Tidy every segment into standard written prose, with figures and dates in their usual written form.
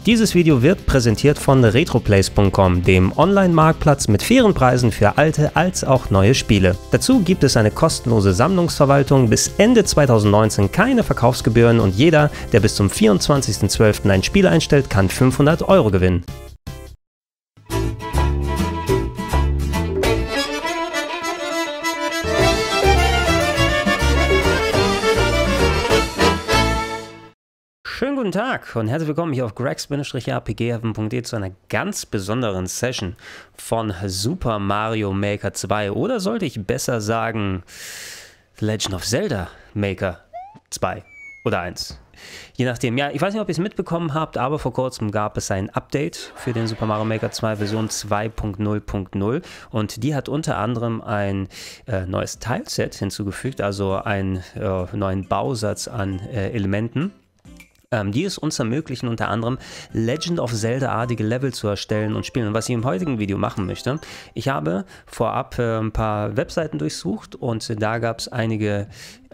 Dieses Video wird präsentiert von retroplays.com, dem Online-Marktplatz mit fairen Preisen für alte als auch neue Spiele. Dazu gibt es eine kostenlose Sammlungsverwaltung, bis Ende 2019 keine Verkaufsgebühren und jeder, der bis zum 24.12. ein Spiel einstellt, kann 500 € gewinnen. Schönen guten Tag und herzlich willkommen hier auf gregs-rpgheaven.de zu einer ganz besonderen Session von Super Mario Maker 2 oder sollte ich besser sagen The Legend of Zelda Maker 2 oder 1. Je nachdem. Ja, ich weiß nicht, ob ihr es mitbekommen habt, aber vor kurzem gab es ein Update für den Super Mario Maker 2 Version 2.0.0 und die hat unter anderem ein neues Tileset hinzugefügt, also einen neuen Bausatz an Elementen, die es uns ermöglichen, unter anderem Legend of Zelda-artige Level zu erstellen und spielen. Und was ich im heutigen Video machen möchte, ich habe vorab ein paar Webseiten durchsucht und da gab es einige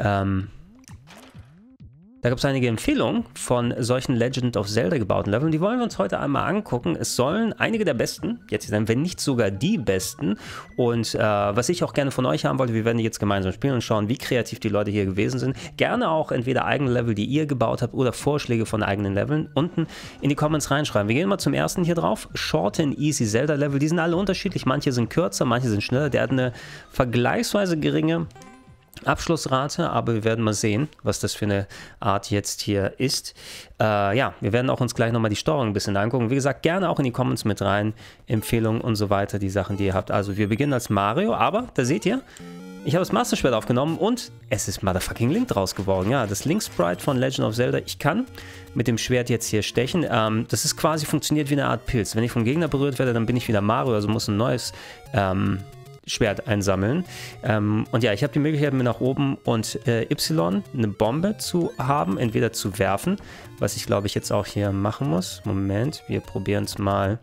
Empfehlungen von solchen Legend of Zelda gebauten Leveln. Die wollen wir uns heute einmal angucken. Es sollen einige der besten jetzt sein, wenn nicht sogar die besten. Und was ich auch gerne von euch haben wollte, wir werden die jetzt gemeinsam spielen und schauen, wie kreativ die Leute hier gewesen sind. Gerne auch entweder eigene Level, die ihr gebaut habt, oder Vorschläge von eigenen Leveln unten in die Comments reinschreiben. Wir gehen mal zum ersten hier drauf. Short and Easy Zelda Level. Die sind alle unterschiedlich. Manche sind kürzer, manche sind schneller. Der hat eine vergleichsweise geringe Abschlussrate, aber wir werden mal sehen, was das für eine Art jetzt hier ist. Ja, wir werden auch uns gleich nochmal die Steuerung ein bisschen angucken. Wie gesagt, gerne auch in die Comments mit rein, Empfehlungen und so weiter, die Sachen, die ihr habt. Also wir beginnen als Mario, aber da seht ihr, ich habe das Master Schwert aufgenommen und es ist motherfucking Link draus geworden. Ja, das Link Sprite von Legend of Zelda. Ich kann mit dem Schwert jetzt hier stechen. Das ist quasi, funktioniert wie eine Art Pilz. Wenn ich vom Gegner berührt werde, dann bin ich wieder Mario, also muss ein neues Schwert einsammeln. Und ja, ich habe die Möglichkeit, mir nach oben und Y eine Bombe zu haben, entweder zu werfen, was ich glaube ich jetzt auch hier machen muss. Moment, wir probieren es mal.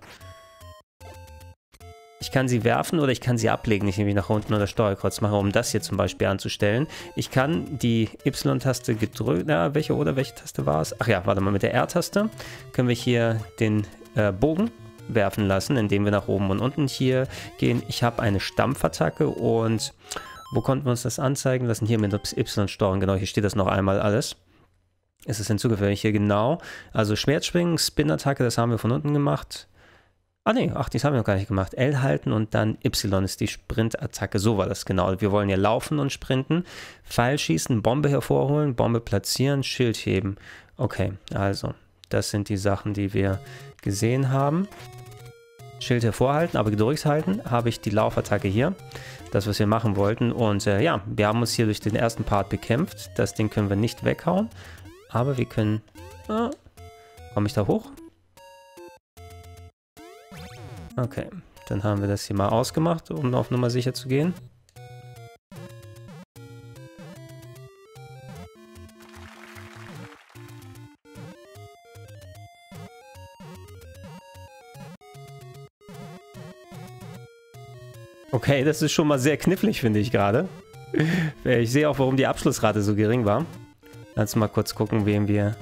Ich kann sie werfen oder ich kann sie ablegen, ich nämlich nach unten oder Steuerkreuz mache, um das hier zum Beispiel anzustellen. Ich kann die Y-Taste gedrückt, welche Taste war es? Ach ja, warte mal, mit der R-Taste können wir hier den Bogen werfen lassen, indem wir nach oben und unten hier gehen. Ich habe eine Stampfattacke und wo konnten wir uns das anzeigen lassen? Hier mit Y-Steuerung, genau, hier steht das noch einmal alles. Es ist hinzugefügt hier, genau. Also Schwertschwingen, Spin-Attacke, das haben wir von unten gemacht. Ah ne, ach, das haben wir noch gar nicht gemacht. L halten und dann Y ist die Sprint-Attacke. So war das genau. Wir wollen ja laufen und sprinten. Pfeil schießen, Bombe hervorholen, Bombe platzieren, Schild heben. Okay, also das sind die Sachen, die wir gesehen haben. Schild hervorhalten, aber gedrückt halten, habe ich die Laufattacke hier. Das, was wir machen wollten. Und ja, wir haben uns hier durch den ersten Part bekämpft. Das Ding können wir nicht weghauen. Aber wir können... komme ich da hoch? Okay, dann haben wir das hier mal ausgemacht, um auf Nummer sicher zu gehen. Okay, das ist schon mal sehr knifflig, finde ich gerade. Ich sehe auch, warum die Abschlussrate so gering war. Lass mal kurz gucken, wen wir...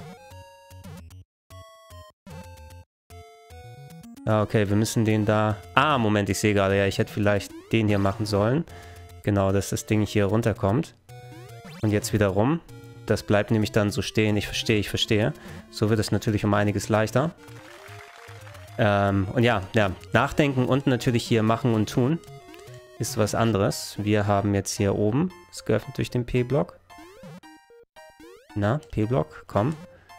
Ah, okay, wir müssen den da... Ah, Moment, ich sehe gerade, ja, ich hätte vielleicht den hier machen sollen. Genau, dass das Ding hier runterkommt. Und jetzt wieder rum. Das bleibt nämlich dann so stehen. Ich verstehe. So wird es natürlich um einiges leichter. Und ja, nachdenken und natürlich hier machen und tun ist was anderes. Wir haben jetzt hier oben es geöffnet durch den P-Block. Na, P-Block, komm.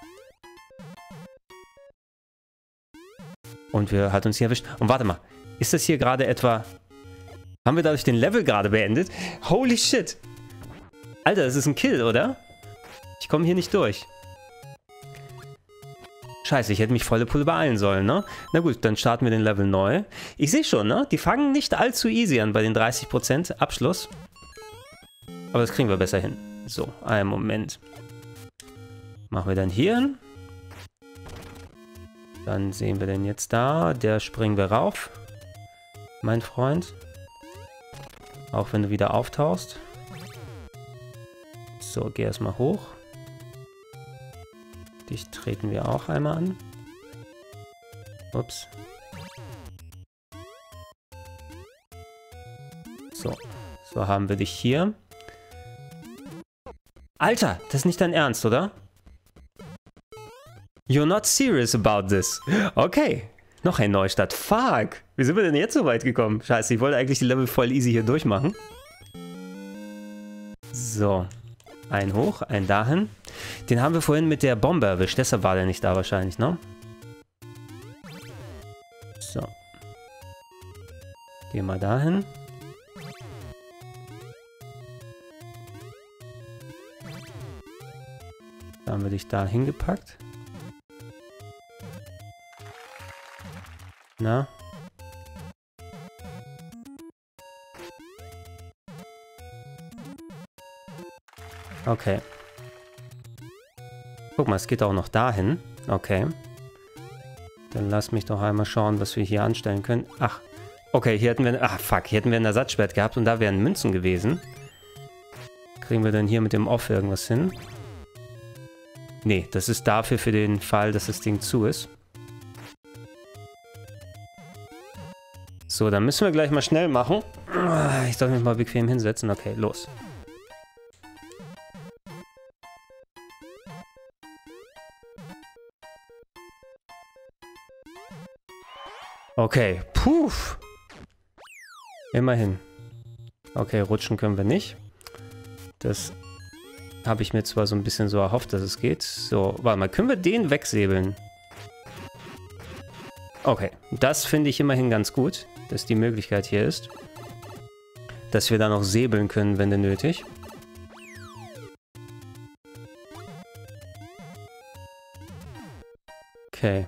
Und wir hat uns hier erwischt. Und warte mal, ist das hier gerade etwa... Haben wir dadurch den Level gerade beendet? Holy shit! Alter, das ist ein Kill, oder? Ich komme hier nicht durch. Scheiße, ich hätte mich volle Pulle beeilen sollen, ne? Na gut, dann starten wir den Level neu. Ich sehe schon, ne? Die fangen nicht allzu easy an bei den 30% Abschluss. Aber das kriegen wir besser hin. So, einen Moment. Machen wir dann hier hin. Dann sehen wir den jetzt da. Der springen wir rauf. Mein Freund. Auch wenn du wieder auftauchst. So, geh erstmal hoch. Dich treten wir auch einmal an. Ups. So. So haben wir dich hier. Alter, das ist nicht dein Ernst, oder? You're not serious about this. Okay. Noch ein Neustart. Fuck. Wie sind wir denn jetzt so weit gekommen? Scheiße, ich wollte eigentlich die Level voll easy hier durchmachen. So. Ein hoch, ein dahin. Den haben wir vorhin mit der Bombe erwischt. Deshalb war der nicht da wahrscheinlich, ne? So. Gehen wir dahin. Da haben wir dich da hingepackt. Na? Okay. Guck mal, es geht auch noch dahin. Okay. Dann lass mich doch einmal schauen, was wir hier anstellen können. Ach, okay, hier hätten wir... Ach, fuck, hier hätten wir ein Ersatzschwert gehabt und da wären Münzen gewesen. Kriegen wir dann hier mit dem Off irgendwas hin? Nee, das ist dafür für den Fall, dass das Ding zu ist. So, dann müssen wir gleich mal schnell machen. Ich soll mich mal bequem hinsetzen. Okay, los. Okay, puh. Immerhin. Okay, rutschen können wir nicht. Das habe ich mir zwar so ein bisschen so erhofft, dass es geht. So, warte mal, können wir den wegsäbeln? Okay, das finde ich immerhin ganz gut, dass die Möglichkeit hier ist. Dass wir da noch säbeln können, wenn denn nötig. Okay.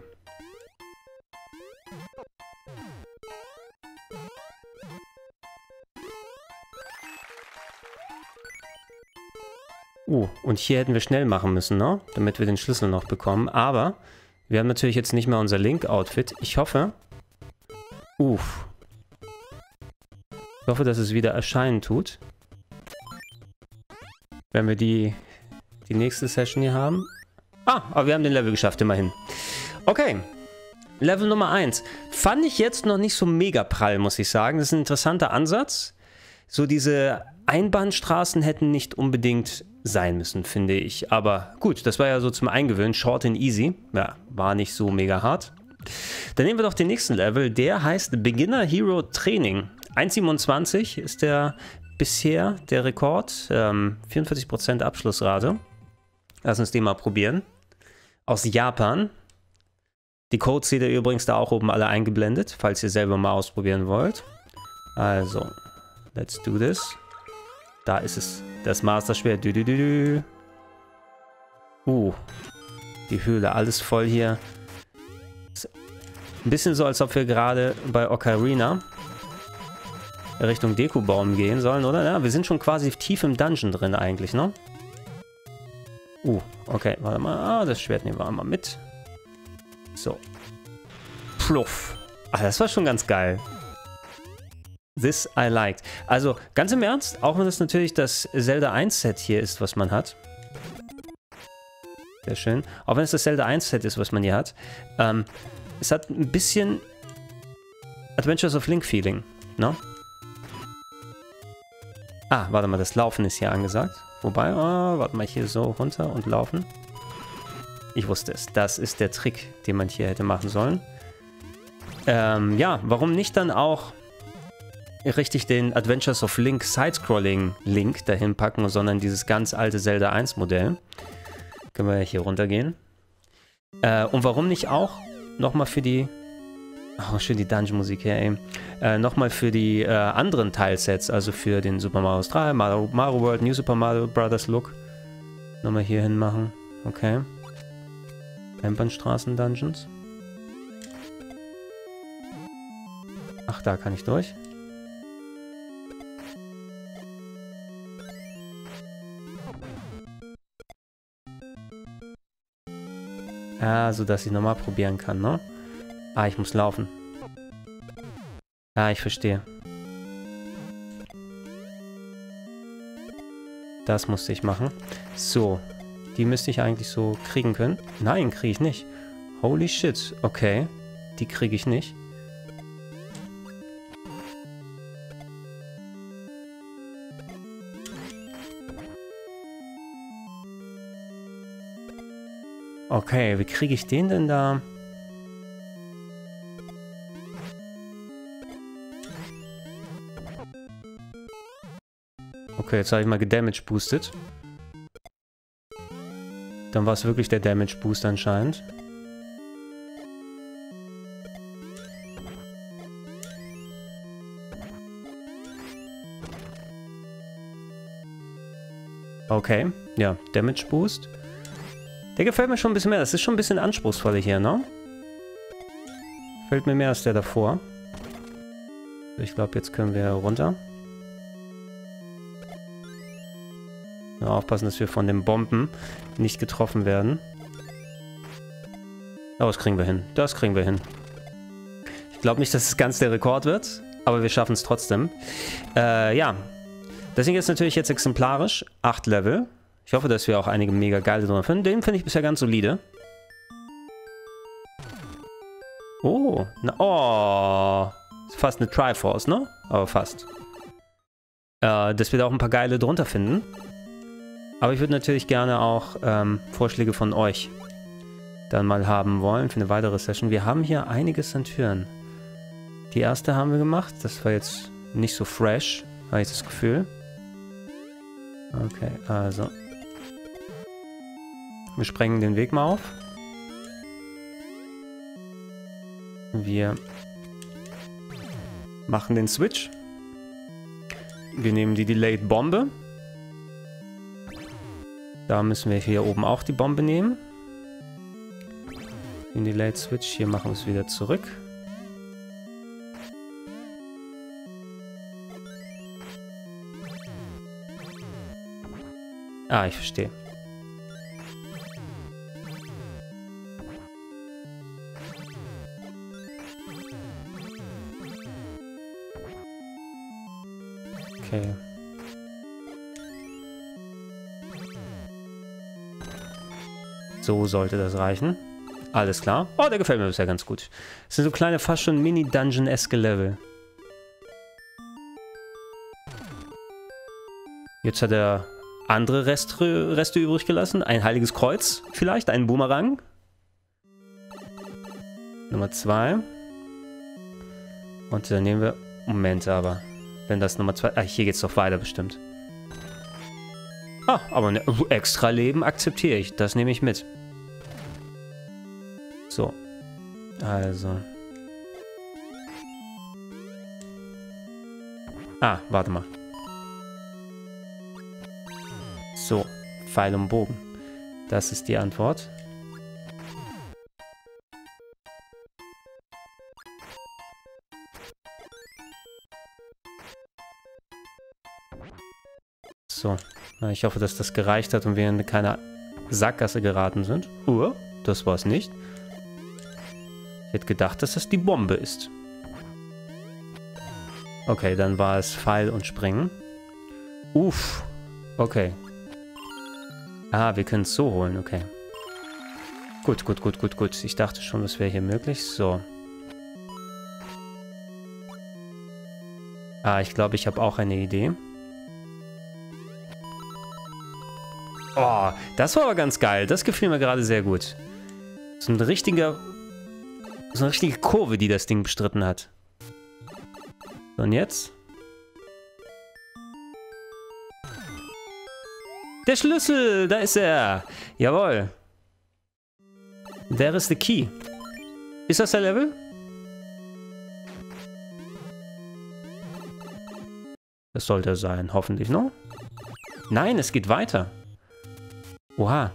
Und hier hätten wir schnell machen müssen, ne? Damit wir den Schlüssel noch bekommen. Aber wir haben natürlich jetzt nicht mehr unser Link-Outfit. Ich hoffe... Ich hoffe, dass es wieder erscheinen tut. Wenn wir die nächste Session hier haben. Ah, aber wir haben den Level geschafft, immerhin. Okay. Level Nummer 1. Fand ich jetzt noch nicht so mega prall, muss ich sagen. Das ist ein interessanter Ansatz. So diese Einbahnstraßen hätten nicht unbedingt sein müssen, finde ich. Aber gut, das war ja so zum Eingewöhnen. Short and easy. Ja, war nicht so mega hart. Dann nehmen wir doch den nächsten Level. Der heißt Beginner Hero Training. 1,27 ist der bisher der Rekord. 44% Abschlussrate. Lass uns den mal probieren. Aus Japan. Die Codes seht ihr übrigens da auch oben alle eingeblendet, falls ihr selber mal ausprobieren wollt. Also, let's do this. Da ist es. Das Master-Schwert. Die Höhle. Alles voll hier. Ein bisschen so, als ob wir gerade bei Ocarina Richtung Dekubaum gehen sollen, oder? Ja, wir sind schon quasi tief im Dungeon drin eigentlich, ne? Okay, warte mal. Ah, das Schwert nehmen wir einmal mit. So. Pluff. Ach, das war schon ganz geil. This I liked. Also, ganz im Ernst, auch wenn das natürlich das Zelda 1 Set hier ist, was man hat. Sehr schön. Auch wenn es das Zelda 1 Set ist, was man hier hat. Es hat ein bisschen Adventures of Link Feeling, ne? Ah, warte mal, das Laufen ist hier angesagt. Wobei, warte mal, hier so runter und laufen. Ich wusste es. Das ist der Trick, den man hier hätte machen sollen. Ja, warum nicht dann auch richtig den Adventures of Link Sidescrolling Link dahin packen, sondern dieses ganz alte Zelda 1 Modell. Können wir hier runtergehen. Und warum nicht auch nochmal für die... Oh, schön die Dungeon-Musik hier, ey. Nochmal für die anderen Teilsets, also für den Super Mario 3, Mario World, New Super Mario Bros. Look. Nochmal hier hin machen. Okay. Einbahnstraßen-Dungeons. Ach, da kann ich durch. Ah, so dass ich nochmal probieren kann, ne? Ah, ich muss laufen. Ah, ich verstehe. Das musste ich machen. So. Die müsste ich eigentlich so kriegen können. Nein, kriege ich nicht. Holy shit. Okay. Die kriege ich nicht. Okay, wie kriege ich den denn da? Okay, jetzt habe ich mal gedamage boosted. Dann war es wirklich der Damage Boost anscheinend. Okay, ja, Damage Boost. Der gefällt mir schon ein bisschen mehr. Das ist schon ein bisschen anspruchsvoller hier, ne? Gefällt mir mehr als der davor. Ich glaube, jetzt können wir runter. Ja, aufpassen, dass wir von den Bomben nicht getroffen werden. Aber das kriegen wir hin. Das kriegen wir hin. Ich glaube nicht, dass es ganz der Rekord wird, aber wir schaffen es trotzdem. Ja. Das Ding ist natürlich jetzt exemplarisch. 8 Level. Ich hoffe, dass wir auch einige mega geile drin finden. Den finde ich bisher ganz solide. Oh. Oh. Ist fast eine Triforce, ne? Aber fast. Dass wir da auch ein paar geile drunter finden. Aber ich würde natürlich gerne auch Vorschläge von euch dann mal haben wollen für eine weitere Session. Wir haben hier einiges an Türen. Die erste haben wir gemacht. Das war jetzt nicht so fresh, habe ich das Gefühl. Okay, also. Wir sprengen den Weg mal auf. Wir machen den Switch. Wir nehmen die Delayed Bombe. Da müssen wir hier oben auch die Bombe nehmen. Den Delayed Switch. Hier machen wir es wieder zurück. Ah, ich verstehe. Okay. So sollte das reichen. Alles klar. Oh, der gefällt mir bisher ganz gut. Das sind so kleine, fast schon Mini-Dungeon-eske Level. Jetzt hat er andere Reste übrig gelassen. Ein heiliges Kreuz vielleicht, einen Boomerang. Nummer 2. Und dann nehmen wir... Moment aber. Wenn das Nummer 2... Ah, hier geht's doch weiter bestimmt. Ah, aber ne, extra Leben akzeptiere ich. Das nehme ich mit. So. Also. Ah, warte mal. So. Pfeil und Bogen. Das ist die Antwort. So. Ich hoffe, dass das gereicht hat und wir in keine Sackgasse geraten sind. Das war es nicht. Ich hätte gedacht, dass das die Bombe ist. Okay, dann war es Pfeil und Springen. Uff. Okay. Ah, wir können es so holen, okay. Gut. Ich dachte schon, das wäre hier möglich. So. Ah, ich glaube, ich habe auch eine Idee. Oh, das war aber ganz geil. Das gefiel mir gerade sehr gut. So eine richtige Kurve, die das Ding bestritten hat. So, und jetzt? Der Schlüssel, da ist er. Jawohl. There is the key. Ist das der Level? Das sollte er sein, hoffentlich, ne? Nein, es geht weiter. Oha.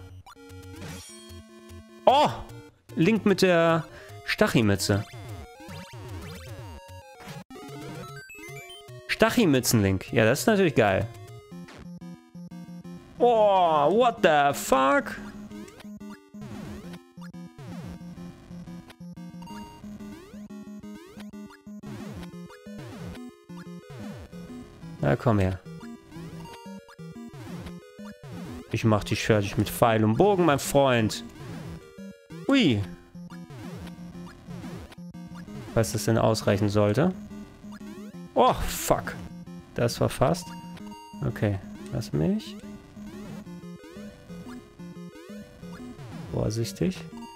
Oh! Link mit der Stachelmütze. Stachelmützen-Link. Ja, das ist natürlich geil. Oh, what the fuck? Na, komm her. Ich mach dich fertig mit Pfeil und Bogen, mein Freund. Ui. Falls das denn ausreichen sollte. Oh, fuck. Das war fast. Okay, lass mich. Vorsichtig.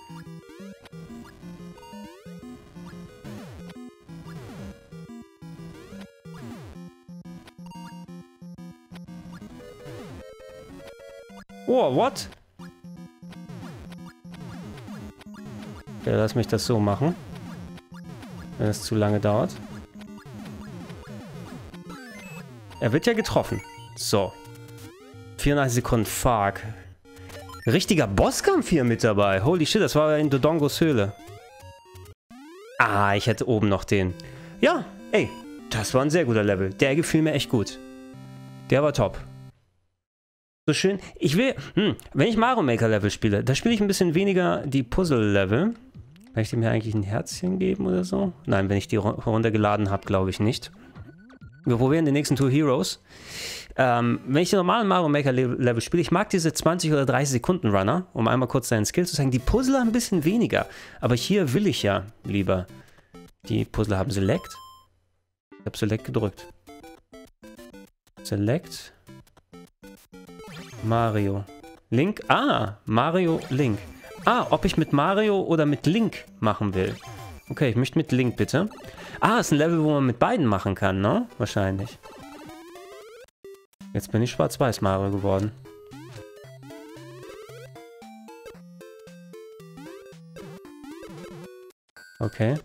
Oh, what? Okay, lass mich das so machen. Wenn es zu lange dauert. Er wird ja getroffen. So. 34 Sekunden, fuck. Richtiger Bosskampf hier mit dabei. Holy shit, das war in Dodongos Höhle. Ah, ich hätte oben noch den. Ja, ey, das war ein sehr guter Level. Der gefiel mir echt gut. Der war top. So schön. Ich will, wenn ich Mario Maker Level spiele, da spiele ich ein bisschen weniger die Puzzle Level. Kann ich dem hier eigentlich ein Herzchen geben oder so? Nein, wenn ich die runtergeladen habe, glaube ich nicht. Wir probieren den nächsten Two Heroes. Wenn ich den normalen Mario Maker Level spiele, ich mag diese 20 oder 30 Sekunden Runner, um einmal kurz seinen Skill zu zeigen. Die Puzzler ein bisschen weniger. Aber hier will ich ja lieber. Die Puzzler haben Select. Ich habe Select gedrückt. Select. Mario. Link. Ah, Mario Link. Ah, ob ich mit Mario oder mit Link machen will. Okay, ich möchte mit Link, bitte. Ah, ist ein Level, wo man mit beiden machen kann, ne? Wahrscheinlich. Jetzt bin ich Schwarz-Weiß Mario geworden. Okay.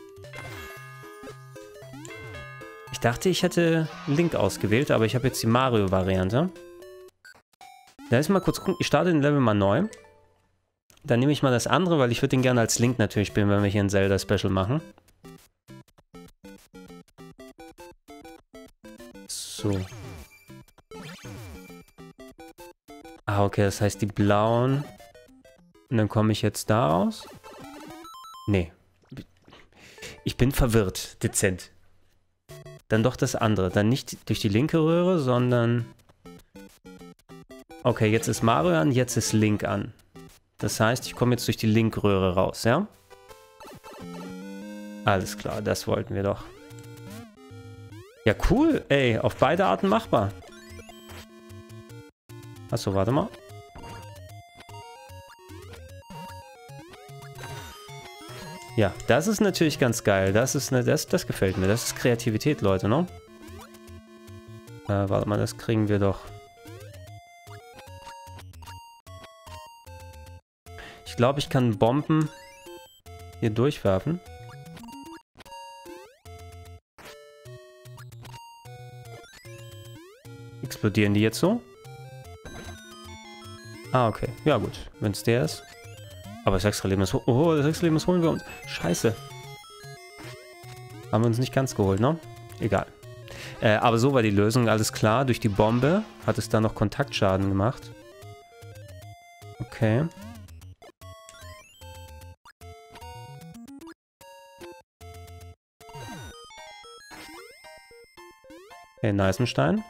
Ich dachte, ich hätte Link ausgewählt, aber ich habe jetzt die Mario-Variante. Da ist mal kurz gucken. Ich starte den Level mal neu. Dann nehme ich mal das andere, weil ich würde den gerne als Link natürlich spielen, wenn wir hier ein Zelda-Special machen. So. Ah, okay, das heißt die blauen. Und dann komme ich jetzt da raus. Nee. Ich bin verwirrt, dezent. Dann doch das andere. Dann nicht durch die linke Röhre, sondern... Okay, jetzt ist Mario an, jetzt ist Link an. Das heißt, ich komme jetzt durch die Linkröhre raus, ja? Alles klar, das wollten wir doch. Ja, cool. Ey, auf beide Arten machbar. Achso, warte mal. Ja, das ist natürlich ganz geil. Das ist das gefällt mir. Das ist Kreativität, Leute, ne? Warte mal, das kriegen wir doch. Ich glaube, ich kann Bomben hier durchwerfen. Explodieren die jetzt so? Ah, okay. Ja, gut. Wenn es der ist. Aber das Extra-Leben ist... Oh, das Extra-Leben ist holen wir uns. Scheiße. Haben wir uns nicht ganz geholt, ne? Egal. Aber so war die Lösung. Alles klar. Durch die Bombe hat es da noch Kontaktschaden gemacht. Okay. Okay, Neisenstein.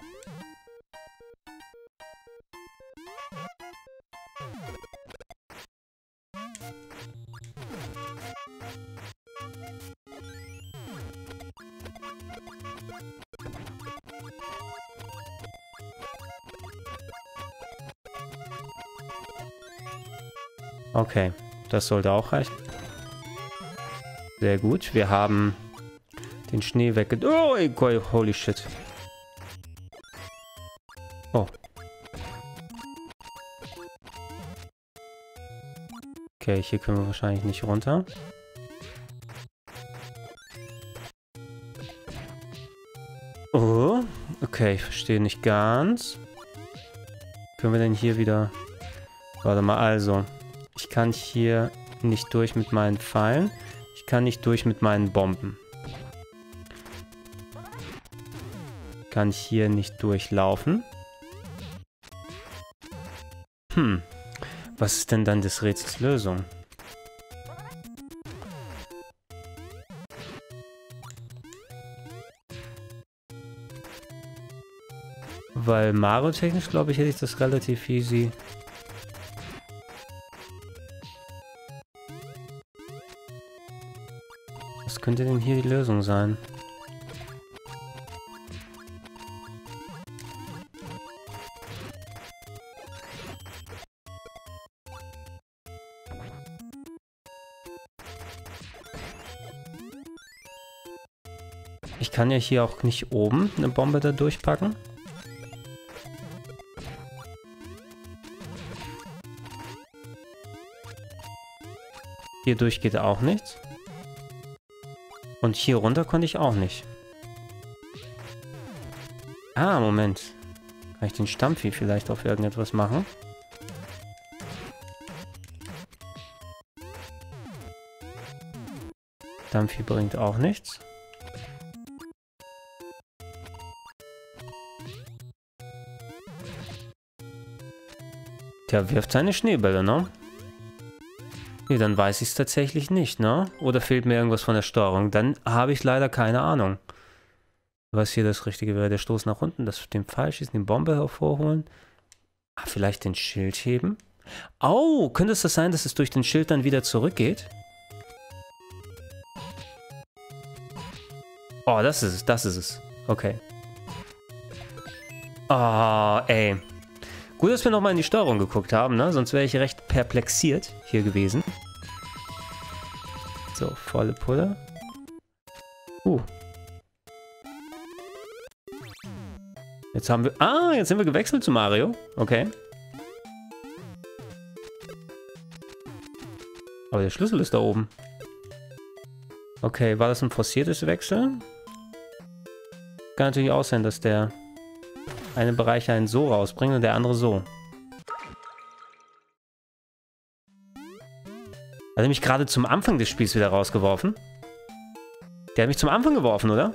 Okay, das sollte auch reichen. Sehr gut, wir haben den Schnee wegge... Oh, holy shit. Oh. Okay, hier können wir wahrscheinlich nicht runter. Oh, okay, ich verstehe nicht ganz. Können wir denn hier wieder... Warte mal, also... Ich kann hier nicht durch mit meinen Pfeilen. Ich kann nicht durch mit meinen Bomben. Kann hier nicht durchlaufen. Was ist denn dann des Rätsels Lösung? Weil Mario-technisch, glaube ich, hätte ich das relativ easy... Was könnte denn hier die Lösung sein? Ich kann ja hier auch nicht oben eine Bombe da durchpacken. Hier durch geht auch nichts. Und hier runter konnte ich auch nicht. Ah, Moment. Kann ich den Stampfi vielleicht auf irgendetwas machen? Stampfi bringt auch nichts. Der wirft seine Schneebälle, ne? Nee, dann weiß ich es tatsächlich nicht, ne? Oder fehlt mir irgendwas von der Steuerung? Dann habe ich leider keine Ahnung. Was hier das Richtige wäre. Der Stoß nach unten, das den Pfeil schießen, die Bombe hervorholen. Ah, vielleicht den Schild heben? Oh, könnte es das sein, dass es durch den Schild dann wieder zurückgeht? Oh, das ist es, das ist es. Okay. Oh, ey. Gut, dass wir nochmal in die Steuerung geguckt haben, ne? Sonst wäre ich recht perplexiert hier gewesen. So, volle Pulle. Jetzt haben wir... Ah, jetzt sind wir gewechselt zu Mario. Okay. Aber der Schlüssel ist da oben. Okay, war das ein forciertes Wechseln? Kann natürlich auch sein, dass der eine Bereich einen so rausbringt und der andere so. Hat er mich gerade zum Anfang des Spiels wieder rausgeworfen? Der hat mich zum Anfang geworfen, oder?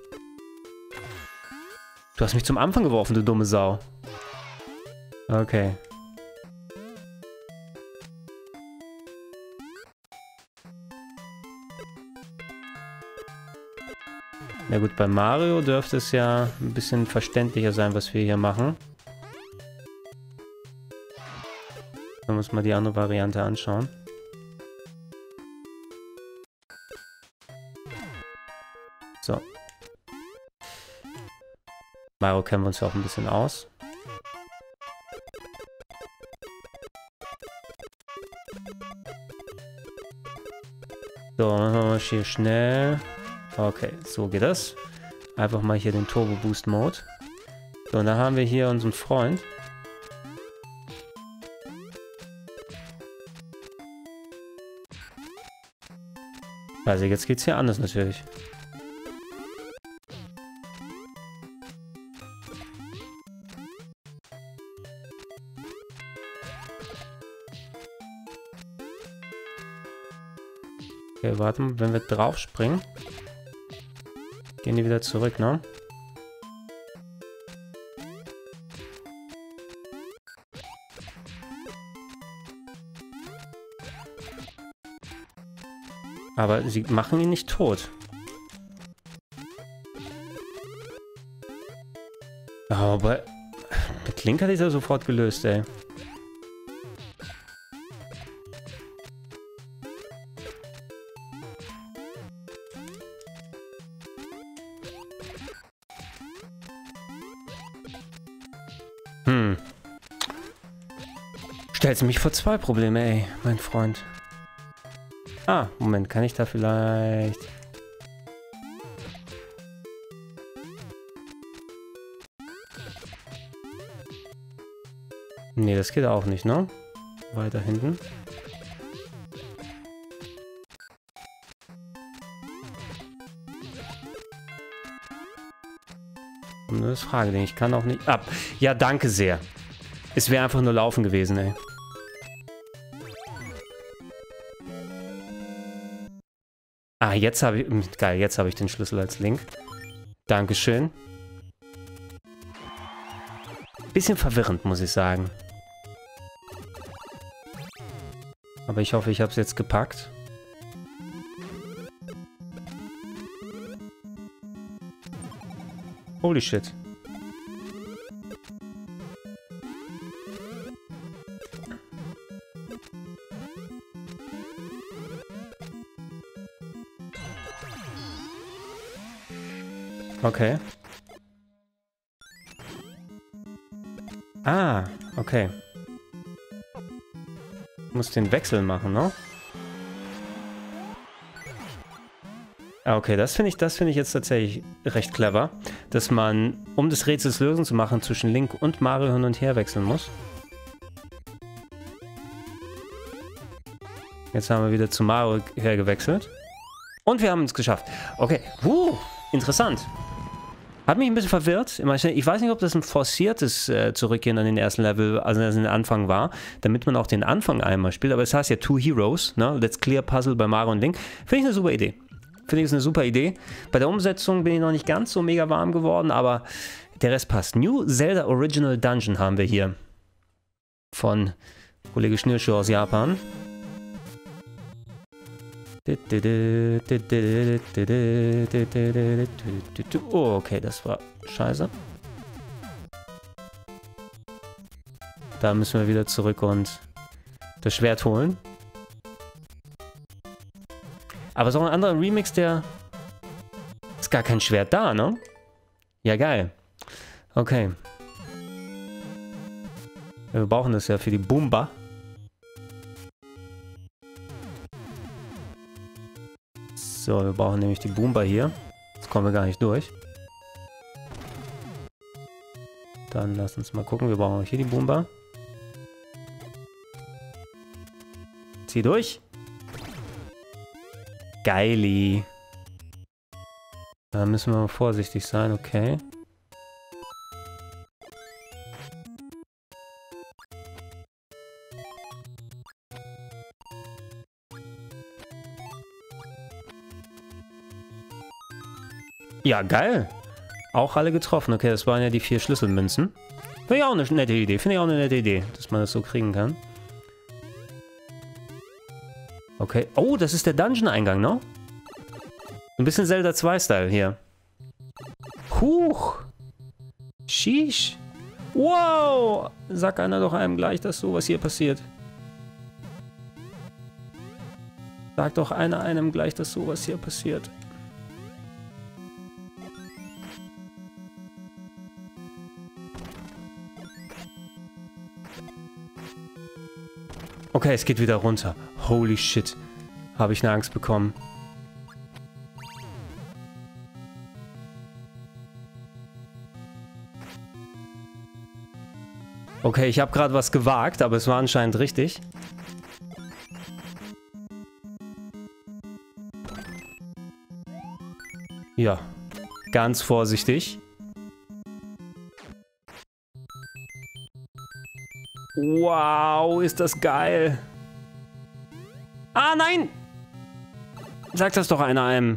Du hast mich zum Anfang geworfen, du dumme Sau. Okay. Na gut, bei Mario dürfte es ja ein bisschen verständlicher sein, was wir hier machen. Wenn wir uns mal die andere Variante anschauen. So. Mario kennen wir uns ja auch ein bisschen aus. So, machen wir mal hier schnell. Okay, so geht das. Einfach mal hier den Turbo Boost Mode. So, und dann haben wir hier unseren Freund. Also jetzt geht's hier anders natürlich. Okay, warte mal, wenn wir drauf springen, gehen die wieder zurück, ne? Aber sie machen ihn nicht tot. Aber mit Link hatte ich das sofort gelöst, ey. Stellst mich vor zwei Probleme, ey, mein Freund. Ah, Moment, kann ich da vielleicht... Nee, das geht auch nicht, ne? Weiter hinten. Nur das Frage, ich kann auch nicht... ab. Ja, danke sehr. Es wäre einfach nur laufen gewesen, ey. Ah, jetzt habe ich... Geil, jetzt habe ich den Schlüssel als Link. Dankeschön. Bisschen verwirrend, muss ich sagen. Aber ich hoffe, ich habe es jetzt gepackt. Holy shit. Okay. Ah, okay. Ich muss den Wechsel machen, ne? Okay, das finde ich jetzt tatsächlich recht clever, dass man, um des Rätsels Lösung zu machen, zwischen Link und Mario hin und her wechseln muss. Jetzt haben wir wieder zu Mario hergewechselt. Und wir haben es geschafft. Okay, interessant. Hat mich ein bisschen verwirrt. Ich weiß nicht, ob das ein forciertes Zurückgehen an den ersten Level, also an den Anfang war, damit man auch den Anfang einmal spielt. Aber es heißt ja Two Heroes, ne? Let's Clear Puzzle bei Mario und Link. Finde ich eine super Idee. Finde ich, ist eine super Idee. Bei der Umsetzung bin ich noch nicht ganz so mega warm geworden, aber der Rest passt. New Zelda Original Dungeon haben wir hier. Von Kollege Schnürschuh aus Japan. Oh, okay, das war scheiße. Da müssen wir wieder zurück und das Schwert holen. Aber so ein anderer Remix, der... Ist gar kein Schwert da, ne? Ja, geil. Okay. Wir brauchen das ja für die Boomba. So, wir brauchen nämlich die Boomba hier. Jetzt kommen wir gar nicht durch. Dann lass uns mal gucken. Wir brauchen auch hier die Boomba. Zieh durch. Geili. Da müssen wir mal vorsichtig sein, okay. Ja, geil. Auch alle getroffen. Okay, das waren ja die 4 Schlüsselmünzen. Finde ich auch eine nette Idee. Finde ich auch eine nette Idee, dass man das so kriegen kann. Okay. Oh, das ist der Dungeon-Eingang, ne? Ein bisschen Zelda 2-Style hier. Huch. Sheesh. Wow. Sag einer doch einem gleich, dass sowas hier passiert. Sag doch einer einem gleich, dass sowas hier passiert. Okay, es geht wieder runter. Holy shit. Habe ich eine Angst bekommen. Okay, ich habe gerade was gewagt, aber es war anscheinend richtig. Ja, ganz vorsichtig. Wow, ist das geil. Ah, nein! Sag das doch einer einem.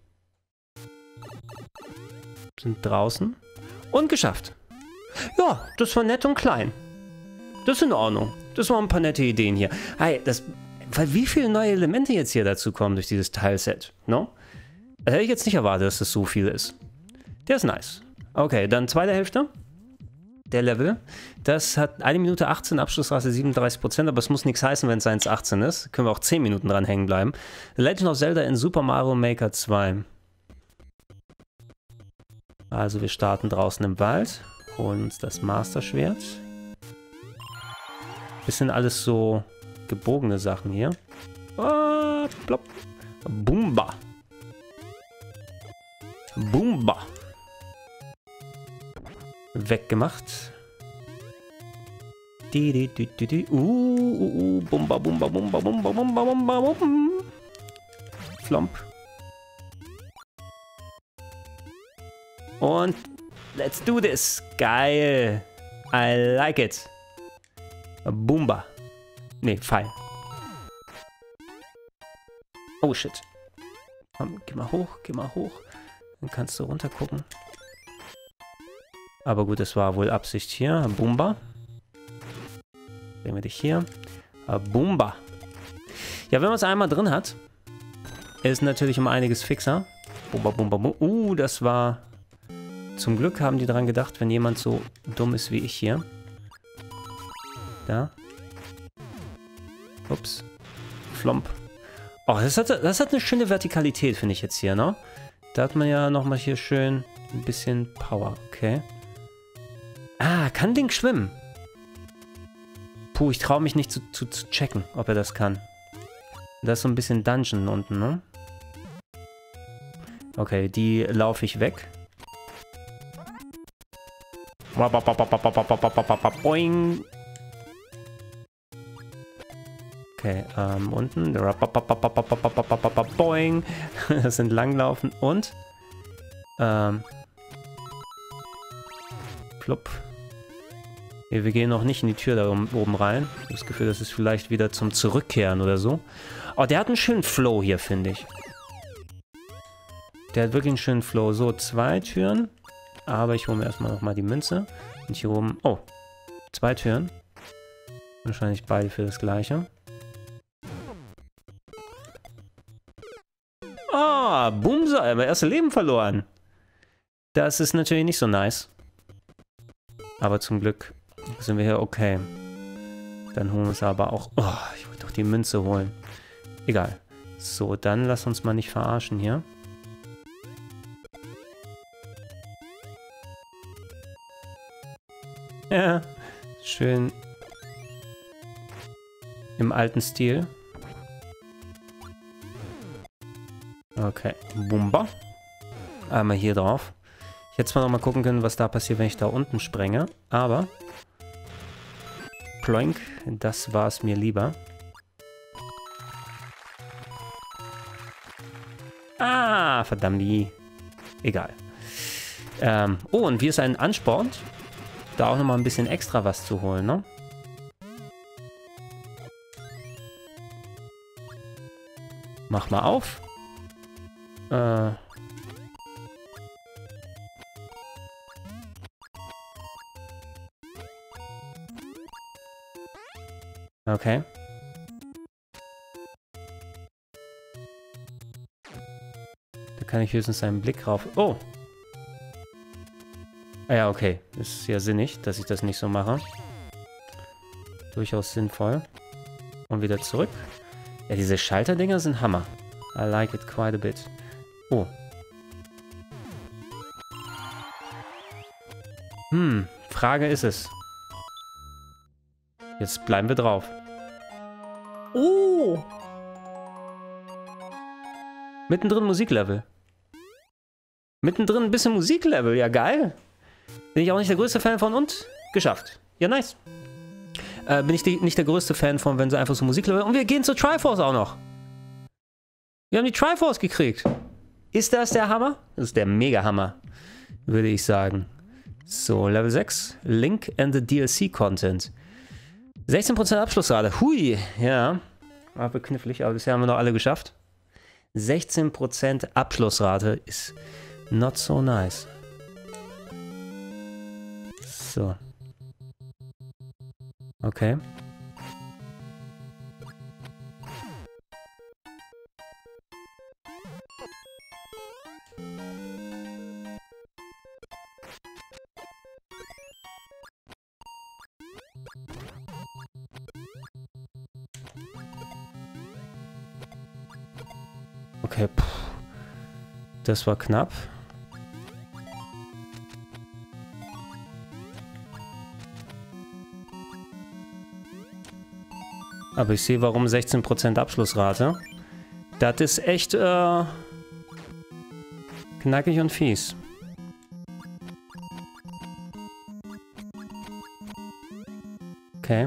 Sind draußen. Und geschafft. Ja, das war nett und klein. Das ist in Ordnung. Das waren ein paar nette Ideen hier. Hey, weil wie viele neue Elemente jetzt hier dazu kommen durch dieses Teilset, no? Das hätte ich jetzt nicht erwartet, dass das so viel ist. Der ist nice. Okay, dann zweite Hälfte. Der Level. Das hat 1 Minute 18, Abschlussrate 37%, aber es muss nichts heißen, wenn es 1,18 ist. Können wir auch 10 Minuten dran hängen bleiben. The Legend of Zelda in Super Mario Maker 2. Also wir starten draußen im Wald, holen uns das Master-Schwert. Bisschen alles so gebogene Sachen hier. Ah, plopp. Boomba. Boomba. Weggemacht. Bumba, bumba, bumba, bumba, bumba, bumba, bumba. Flomp. Und let's do this. Geil. I like it. Boomba. Nee, Pfeil. Oh shit. Komm, geh mal hoch, geh mal hoch. Dann kannst du runter gucken. Aber gut, das war wohl Absicht hier. Boomba. Bringen wir dich hier. Boomba. Ja, wenn man es einmal drin hat, ist natürlich um einiges fixer. Boomba, boomba, boomba. Das war... Zum Glück haben die daran gedacht, wenn jemand so dumm ist wie ich hier. Da. Ups. Flomp. Oh, das hat eine schöne Vertikalität, finde ich jetzt hier, ne? Da hat man ja nochmal hier schön Ein bisschen Power, okay. Ah, kann Link schwimmen? Puh, ich traue mich nicht zu checken, ob er das kann. Da ist so ein bisschen Dungeon unten, ne? Okay, die laufe ich weg. Boing. Okay, unten. Boing. Das sind Langlaufen und plupp. Wir gehen noch nicht in die Tür da oben rein. Ich habe das Gefühl, das ist vielleicht wieder zum Zurückkehren oder so. Oh, der hat einen schönen Flow hier, finde ich. Der hat wirklich einen schönen Flow. So, 2 Türen. Aber ich hole mir erstmal nochmal die Münze. Und hier oben... Oh, 2 Türen. Wahrscheinlich beide für das Gleiche. Ah, Bumsa, aber erste Leben verloren. Das ist natürlich nicht so nice. Aber zum Glück sind wir hier okay. Dann holen wir uns aber auch... Oh, ich wollte doch die Münze holen. Egal. So, dann lass uns mal nicht verarschen hier. Ja, schön im alten Stil. Okay, Bumba. Einmal hier drauf. Ich hätte zwar noch mal gucken können, was da passiert, wenn ich da unten sprenge, aber ploink, das war es mir lieber. Ah, verdammt. Egal. Oh, und wie es einen anspornt, da auch noch mal ein bisschen extra was zu holen, ne? Mach mal auf. Okay. Da kann ich höchstens einen Blick rauf... Oh! Ah ja, okay. Ist ja sinnig, dass ich das nicht so mache. Durchaus sinnvoll. Und wieder zurück. Ja, diese Schalterdinger sind Hammer. I like it quite a bit. Oh. Frage ist es. Jetzt bleiben wir drauf. Oh! Mittendrin Musiklevel. Mittendrin ein bisschen Musiklevel. Ja, geil. Bin ich auch nicht der größte Fan von und geschafft. Ja, nice. Bin ich nicht der größte Fan von, wenn sie einfach so Musiklevel... Und wir gehen zur Triforce auch noch. Wir haben die Triforce gekriegt. Ist das der Hammer? Das ist der Mega-Hammer, würde ich sagen. So, Level 6. Link and the DLC Content. 16% Abschlussrate. Hui, ja. War beknifflig, aber bisher haben wir noch alle geschafft. 16% Abschlussrate ist not so nice. So. Okay. Okay, puh. Das war knapp. Aber ich sehe, warum 16% Abschlussrate. Das ist echt knackig und fies. Okay.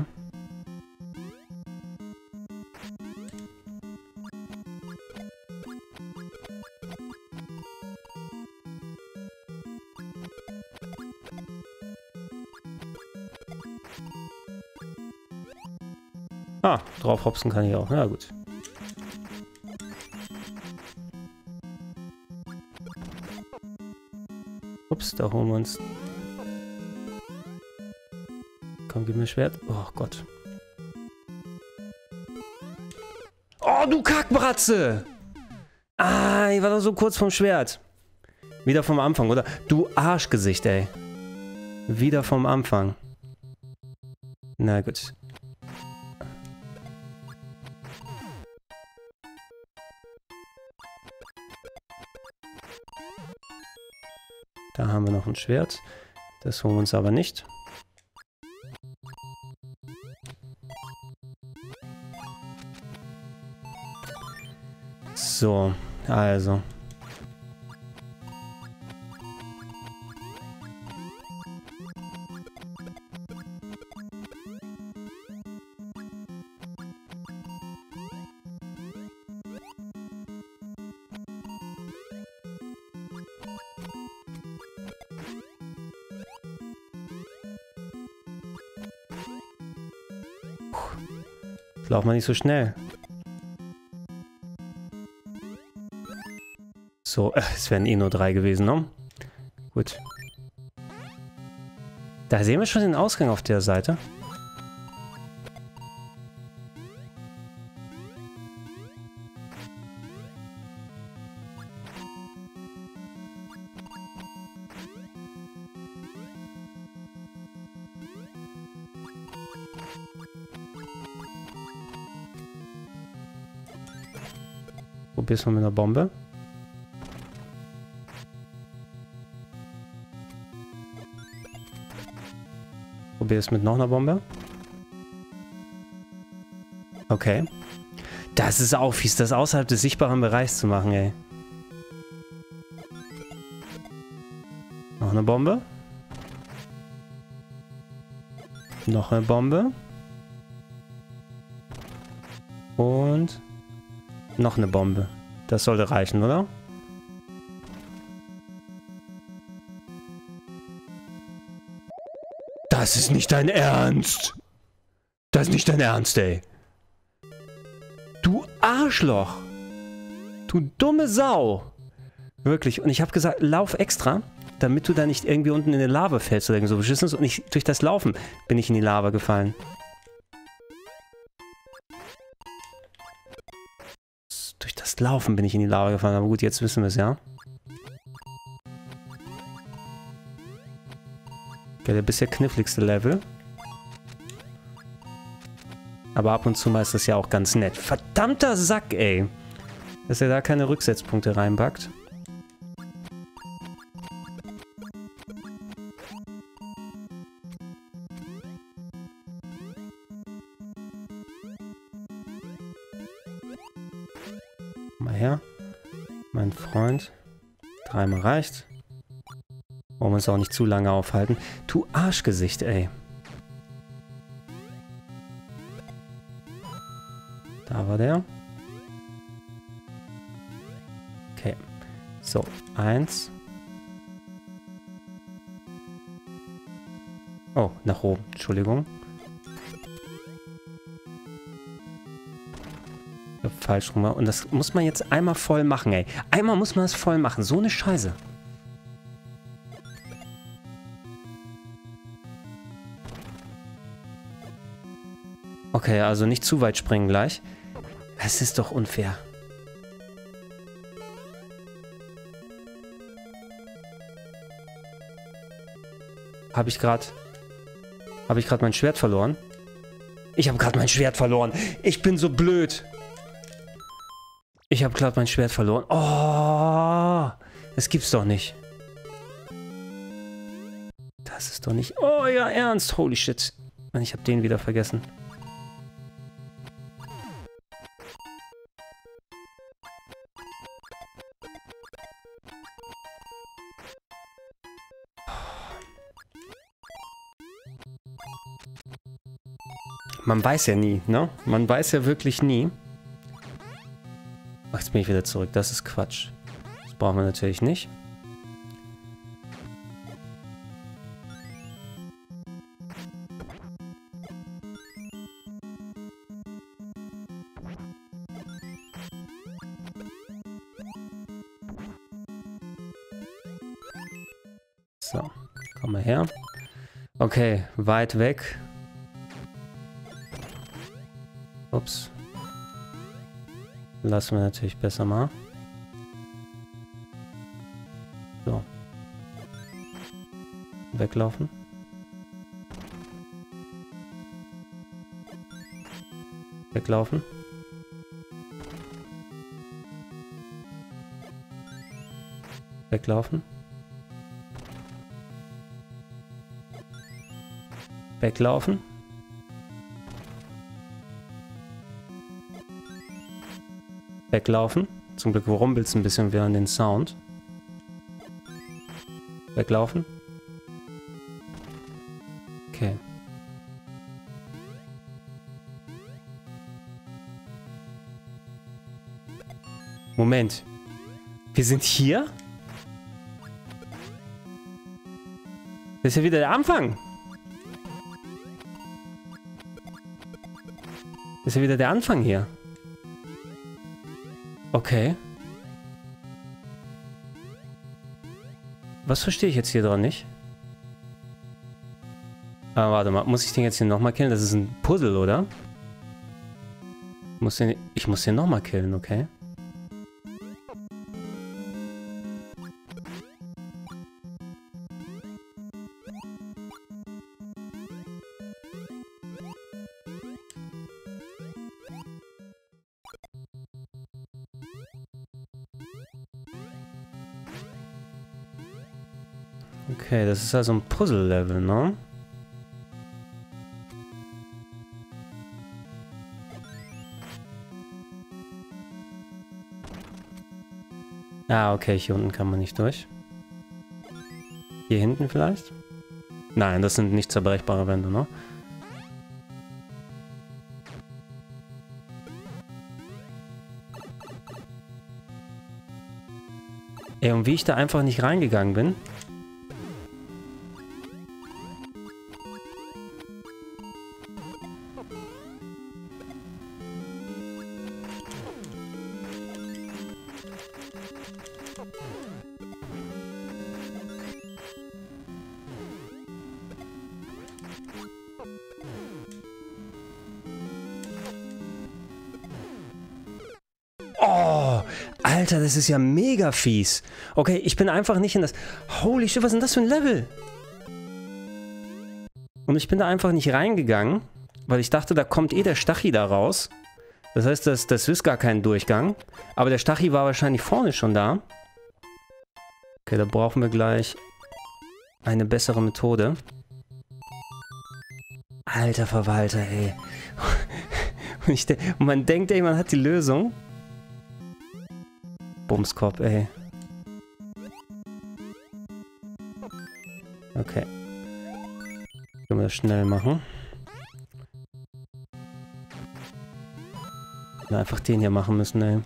Ah, drauf hopsen kann ich auch. Ja, gut. Ups, da holen wir uns... Komm, gib mir Schwert. Oh Gott. Oh, du Kackbratze! Ah, ich war doch so kurz vom Schwert. Wieder vom Anfang, oder? Du Arschgesicht, ey. Wieder vom Anfang. Na gut. Da haben wir noch ein Schwert. Das holen wir uns aber nicht. So, also. Lauf mal nicht so schnell. So, es wären eh nur 3 gewesen, ne? Gut. Da sehen wir schon den Ausgang auf der Seite. Probier's mal mit einer Bombe. Probier es mit noch einer Bombe. Okay. Das ist auch fies, das außerhalb des sichtbaren Bereichs zu machen, ey. Noch eine Bombe. Noch eine Bombe. Und noch eine Bombe. Das sollte reichen, oder? Das ist nicht dein Ernst! Das ist nicht dein Ernst, ey! Du Arschloch! Du dumme Sau! Wirklich. Und ich habe gesagt, lauf extra, damit du da nicht irgendwie unten in die Lava fällst oder irgend so beschissenes. Und ich, durch das Laufen bin ich in die Lava gefallen. Durch das Laufen bin ich in die Lava gefallen. Aber gut, jetzt wissen wir es, ja? Okay, der bisher kniffligste Level. Aber ab und zu mal ist das ja auch ganz nett. Verdammter Sack, ey! Dass er da keine Rücksetzpunkte reinpackt. Mal her. Mein Freund. 3-mal reicht. Wollen wir uns auch nicht zu lange aufhalten. Du Arschgesicht, ey. Da war der. Okay. So, 1. Oh, nach oben. Entschuldigung. Falsch rum. Und das muss man jetzt einmal voll machen, ey. Einmal muss man es voll machen. So eine Scheiße. Okay, also nicht zu weit springen gleich. Es ist doch unfair. Habe ich gerade mein Schwert verloren? Ich habe gerade mein Schwert verloren. Ich bin so blöd. Ich habe gerade mein Schwert verloren. Oh, das gibt's doch nicht. Das ist doch nicht... Oh ja, ernst. Holy shit. Mann, ich habe den wieder vergessen. Man weiß ja nie, ne? Man weiß ja wirklich nie. Ach, jetzt bin ich wieder zurück. Das ist Quatsch. Das brauchen wir natürlich nicht. So, komm mal her. Okay, weit weg. Ups. Lassen wir natürlich besser mal. So. Weglaufen. Weglaufen. Weglaufen. Weglaufen. Weglaufen. Zum Glück rumpelt es ein bisschen während den Sound. Weglaufen. Okay. Moment. Wir sind hier? Das ist ja wieder der Anfang. Das ist ja wieder der Anfang hier. Okay. Was verstehe ich jetzt hier dran nicht? Ah, warte mal. Muss ich den jetzt hier nochmal killen? Das ist ein Puzzle, oder? Ich muss den nochmal killen, okay? Okay, das ist also ein Puzzle-Level, ne? Ah, okay, hier unten kann man nicht durch. Hier hinten vielleicht? Nein, das sind nicht zerbrechbare Wände, ne? Ey, und wie ich da einfach nicht reingegangen bin. Oh, Alter, das ist ja mega fies. Okay, ich bin einfach nicht in das... Holy shit, was ist denn das für ein Level? Und ich bin da einfach nicht reingegangen, weil ich dachte, da kommt eh der Stachy da raus. Das heißt, das ist gar kein Durchgang. Aber der Stachy war wahrscheinlich vorne schon da. Okay, da brauchen wir gleich eine bessere Methode. Alter Verwalter, ey. Und man denkt, ey, man hat die Lösung. Bumskopf, ey. Okay. Können wir das schnell machen. Wir einfach den hier machen müssen, ey.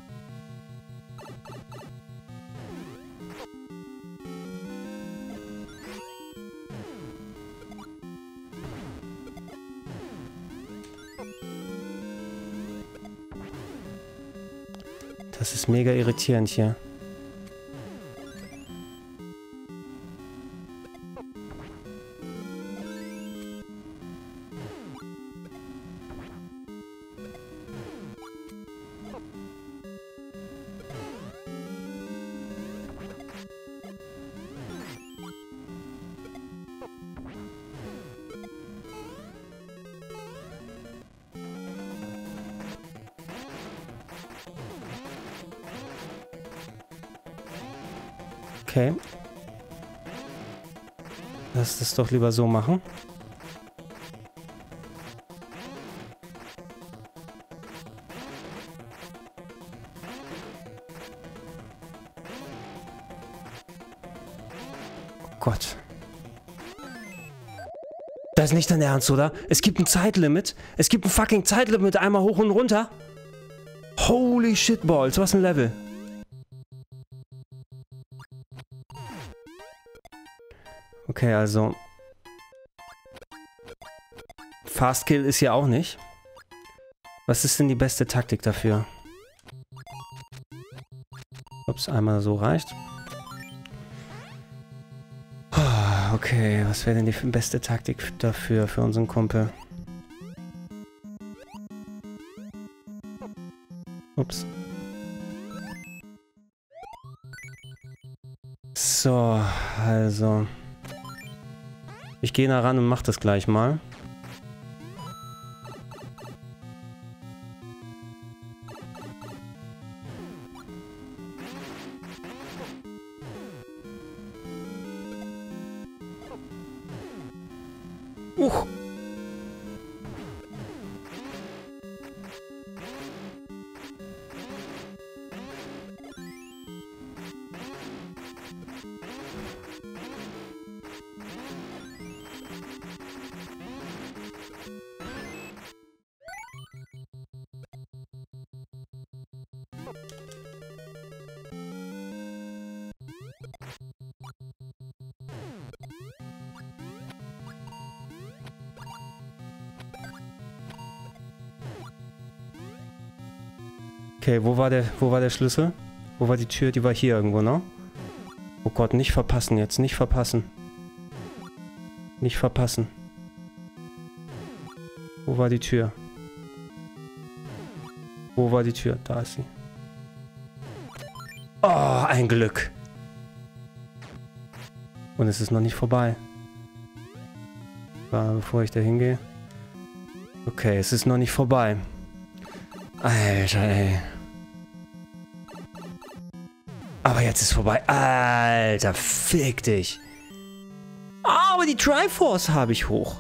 Das ist mega irritierend hier. Okay. Lass das doch lieber so machen. Oh Gott. Das ist nicht dein Ernst, oder? Es gibt ein Zeitlimit. Es gibt ein fucking Zeitlimit. Einmal hoch und runter. Holy shitballs. Was ein Level. Okay, also... Fastkill ist ja auch nicht. Was ist denn die beste Taktik dafür? Ups, einmal so reicht. Okay, was wäre denn die beste Taktik dafür, für unseren Kumpel? Ups. So, also... Ich gehe da ran und mach das gleich mal. Okay, wo war der Schlüssel? Wo war die Tür? Die war hier irgendwo, ne? Oh Gott, nicht verpassen jetzt, nicht verpassen. Nicht verpassen. Wo war die Tür? Wo war die Tür? Da ist sie. Oh, ein Glück. Und es ist noch nicht vorbei. Bevor ich da hingehe. Okay, es ist noch nicht vorbei. Alter, ey. Aber jetzt ist vorbei. Alter, fick dich. Aber die Triforce habe ich hoch.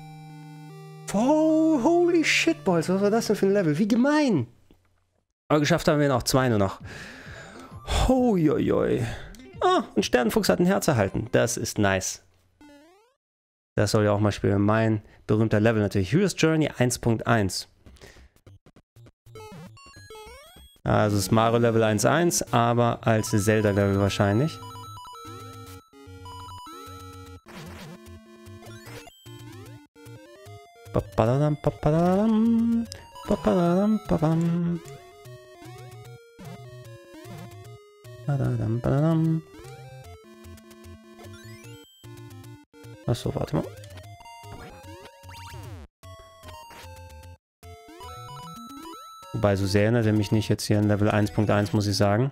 Oh, holy shit, Boys. Was war das denn für ein Level? Wie gemein. Aber geschafft haben wir noch 2 nur noch. Hoioi. Ah, ein Sternenfuchs hat ein Herz erhalten. Das ist nice. Das soll ja auch mal spielen. Mein berühmter Level natürlich. Hero's Journey 1.1. Also das Mario Level 1.1, aber als Zelda Level wahrscheinlich. Papadadam, papadadam, papadadam, papam. Papadadam, papadadam. Achso, warte mal. Wobei, so sehr erinnert er mich nicht jetzt hier an Level 1.1, muss ich sagen.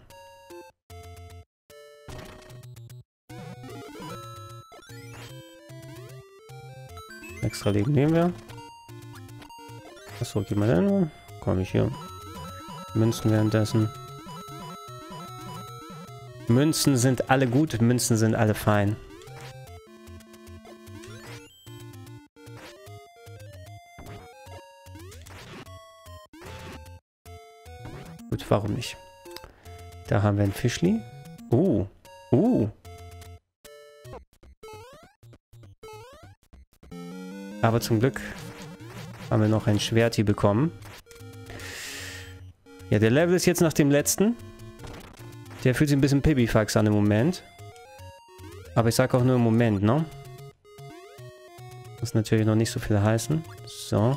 Extra Leben nehmen wir. Achso, gehen wir denn? Komme ich hier. Münzen währenddessen. Münzen sind alle gut, Münzen sind alle fein. Gut, warum nicht? Da haben wir ein Fischli. Aber zum Glück haben wir noch ein Schwert hier bekommen. Ja, der Level ist jetzt nach dem letzten. Der fühlt sich ein bisschen Pipifax an im Moment. Aber ich sag auch nur im Moment, ne? Muss natürlich noch nicht so viel heißen. So.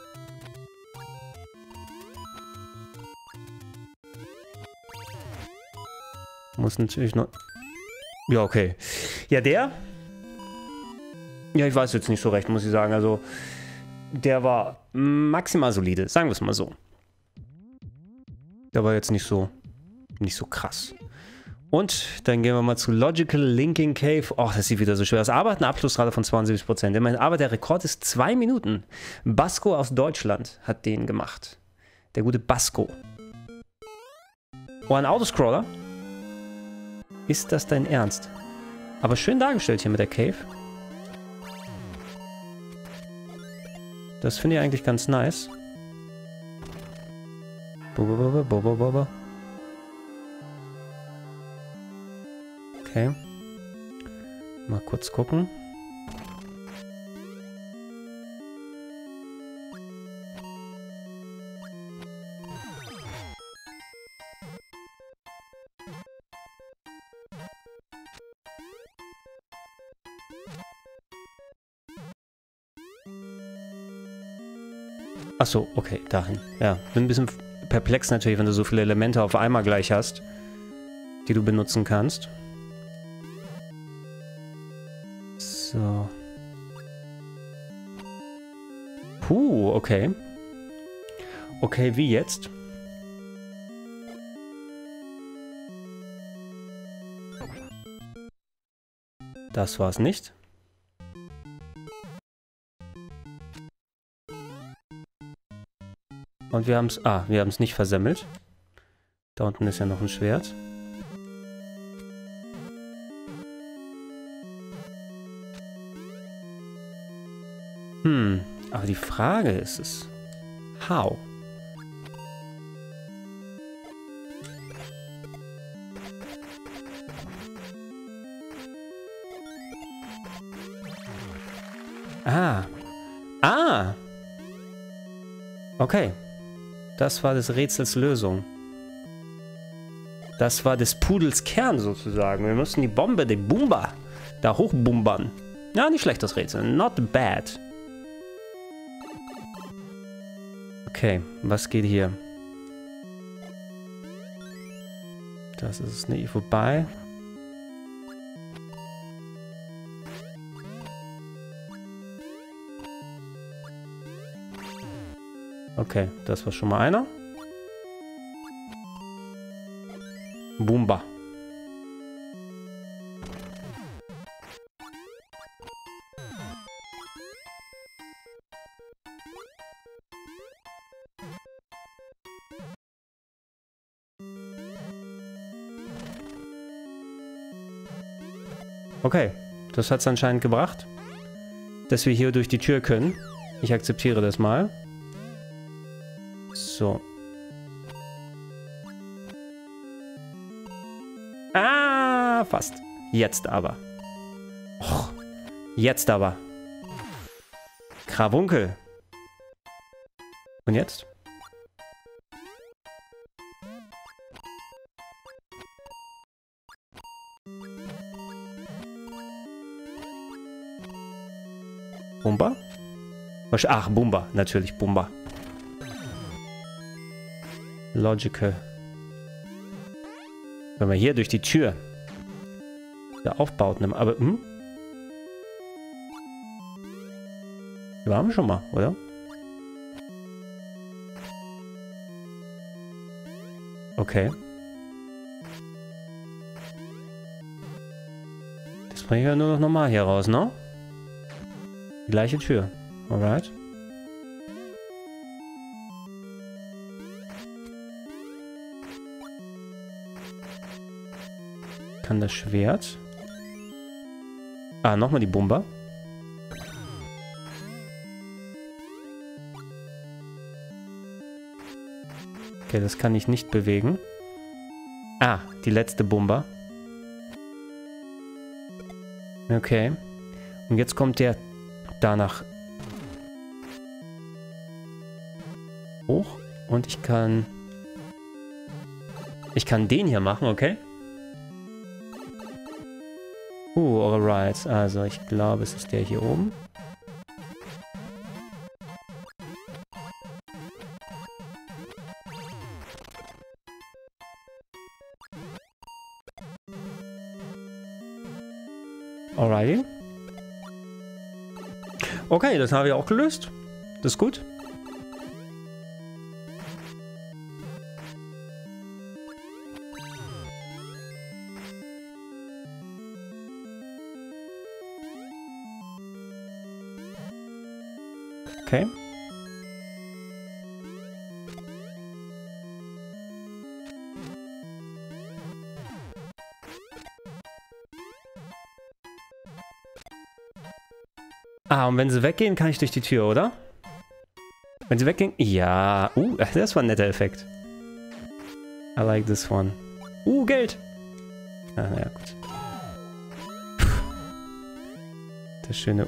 Muss natürlich noch... Ja, okay. Ja, der... Ja, ich weiß jetzt nicht so recht, muss ich sagen. Also, der war maximal solide, sagen wir es mal so. Der war jetzt nicht so krass. Und dann gehen wir mal zu Logical Linking Cave. Oh, das sieht wieder so schwer aus. Aber hat eine Abschlussrate von 72%. Aber der Rekord ist 2 Minuten. Basko aus Deutschland hat den gemacht. Der gute Basko. Oh, ein Autoscroller? Ist das dein Ernst? Aber schön dargestellt hier mit der Cave. Das finde ich eigentlich ganz nice. Okay. Mal kurz gucken. Ach so, okay, dahin. Ja, bin ein bisschen perplex natürlich, wenn du so viele Elemente auf einmal gleich hast, die du benutzen kannst. So. Puh, okay. Okay, wie jetzt? Das war's nicht. Und wir haben es... Ah, wir haben es nicht versemmelt. Da unten ist ja noch ein Schwert. Aber die Frage ist es. How? Okay. Das war des Rätsels Lösung. Das war des Pudels Kern sozusagen. Wir müssen die Bombe, die Bumba, da hochbumbern. Ja, nicht schlecht das Rätsel. Not bad. Okay, was geht hier? Das ist nicht vorbei. Okay, das war schon mal einer. Bumba. Okay, das hat es anscheinend gebracht, dass wir hier durch die Tür können. Ich akzeptiere das mal. So. Ah, fast. Jetzt aber. Och, jetzt aber. Krawunkel. Und jetzt? Bumba? Ach, Bumba. Natürlich Bumba. Logical. Wenn wir hier durch die Tür der Aufbauten, aber hier waren wir schon mal, oder? Okay. Das bringe ich ja nur noch normal hier raus, ne? Die gleiche Tür. Alright. Kann das Schwert. Ah, nochmal die Bumba. Okay, das kann ich nicht bewegen. Ah, die letzte Bumba. Okay. Und jetzt kommt der danach hoch. Und ich kann den hier machen, okay? Alright. Also, ich glaube, es ist der hier oben. Alrighty. Okay, das habe ich auch gelöst. Das ist gut. Okay. Ah, und wenn sie weggehen, kann ich durch die Tür, oder? Wenn sie weggehen... Ja. Das war ein netter Effekt. I like this one. Geld! Ah, naja, gut. Das schöne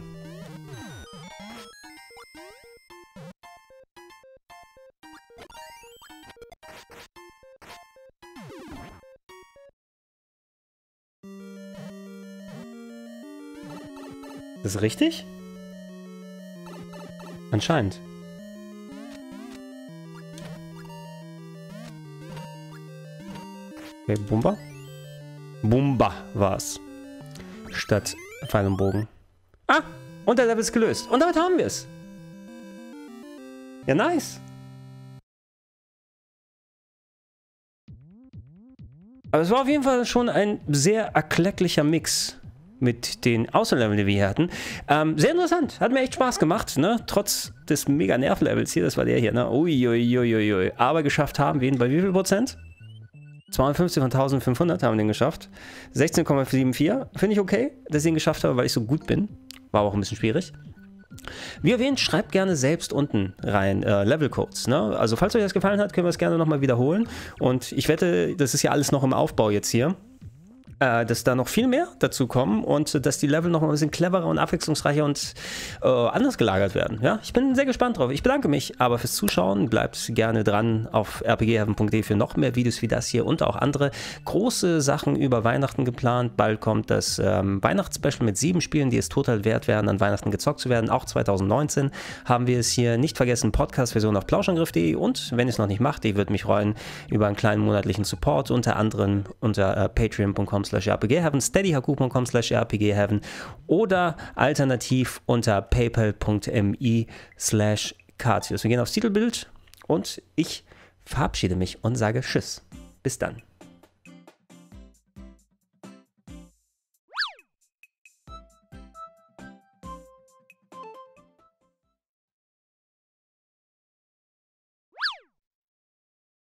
Das ist richtig? Anscheinend. Okay, Bumba. Bumba war's. Statt Pfeil und Bogen. Ah! Und der Level ist gelöst. Und damit haben wir es. Ja, nice. Aber es war auf jeden Fall schon ein sehr erklecklicher Mix mit den Außenleveln, die wir hier hatten. Sehr interessant. Hat mir echt Spaß gemacht, ne? Trotz des mega Nerv-Levels hier. Das war der hier, ne? Uiuiuiui. Aber geschafft haben wir ihn bei wie viel Prozent? 52 von 1500 haben wir den geschafft. 16,74. Finde ich okay, dass ich ihn geschafft habe, weil ich so gut bin. War aber auch ein bisschen schwierig. Wie erwähnt, schreibt gerne selbst unten rein Levelcodes. Ne? Also falls euch das gefallen hat, können wir es gerne nochmal wiederholen. Und ich wette, das ist ja alles noch im Aufbau jetzt hier, dass da noch viel mehr dazu kommen und dass die Level noch mal ein bisschen cleverer und abwechslungsreicher und anders gelagert werden. Ja, ich bin sehr gespannt drauf. Ich bedanke mich aber fürs Zuschauen. Bleibt gerne dran auf rpgheaven.de für noch mehr Videos wie das hier und auch andere große Sachen über Weihnachten geplant. Bald kommt das Weihnachtsspecial mit 7 Spielen, die es total wert wären, an Weihnachten gezockt zu werden. Auch 2019 haben wir es hier. Nicht vergessen, Podcast-Version auf plauschangriff.de und wenn ihr es noch nicht macht, ich würde mich freuen über einen kleinen monatlichen Support, unter anderem unter patreon.com/rpgheaven, steadyhq.com/rpgheaven oder alternativ unter paypal.me/Katius. Wir gehen aufs Titelbild und ich verabschiede mich und sage Tschüss. Bis dann.